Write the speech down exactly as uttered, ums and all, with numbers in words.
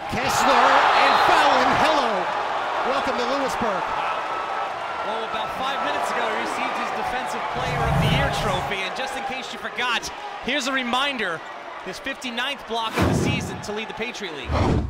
Kessler and Foulland, hello. Welcome to Lewisburg. Well, about five minutes ago, he received his Defensive Player of the Year trophy, and just in case you forgot, here's a reminder, his fifty-ninth block of the season to lead the Patriot League.